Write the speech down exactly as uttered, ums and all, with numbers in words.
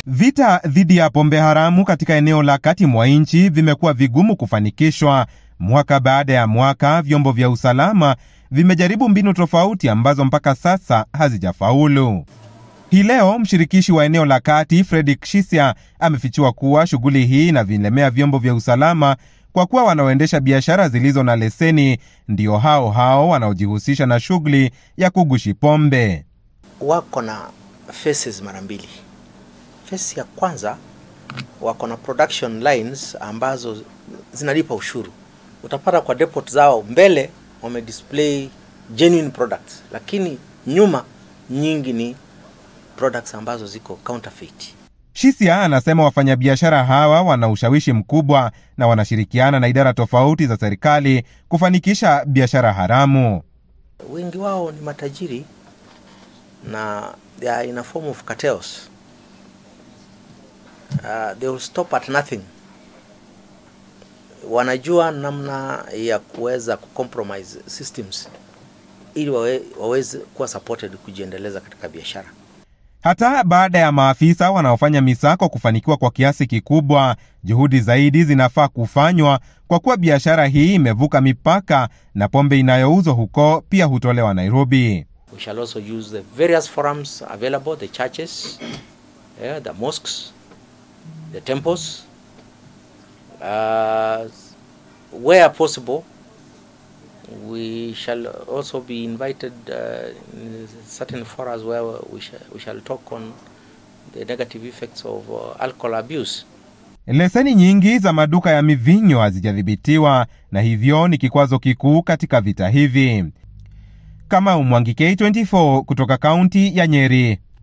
Vita dhidi ya pombe haramu katika eneo la kati mwa nchi vimekuwa vigumu kufanikishwa. Mwaka baada ya mwaka, vyombo vya usalama vimejaribu mbinu tofauti ambazo mpaka sasa hazijafaulu. Hii leo mshirikishi wa eneo la kati Fredrick shisia amefichua kuwa shughuli hii inavilemea vyombo vya usalama kwa kuwa wanaoendesha biashara zilizo na leseni ndio hao hao wanaojihusisha na shughuli ya kugushi pombe. Wako na faces mara mbili. Face ya kwanza wako na production lines ambazo zinalipa ushuru. Utapata kwa depot zao mbele wame display genuine products, lakini nyuma nyingi ni products ambazo ziko counterfeit. Shisia anasema wafanyabiashara hawa wana ushawishi mkubwa na wanashirikiana na idara tofauti za serikali kufanikisha biashara haramu. Wengi wao ni matajiri na they are in a form of cartels. Uh, they will stop at nothing. Wanajua namna ya kuweza kucompromise systems ili wawe, waweze kuwa supported kujiendeleza katika biashara. Hata baada ya maafisa wanaofanya misako kufanikiwa kwa kiasi kikubwa, juhudi zaidi zinafaa kufanywa kwa kuwa biashara hii imevuka mipaka na pombe inayouzwa huko pia hutolewa Nairobi. We shall also use the various forums available, the churches, yeah, the mosques, the temples, uh, where possible. We shall also be invited uh, in certain forums where we shall, we shall talk on the negative effects of uh, alcohol abuse. Leseni nyingi za maduka ya mivinyo hazijadhibitiwa na hivyo ni kikwazo kikuu katika vita hivi. Kama Umwangi K twenty four kutoka kaunti ya Nyeri.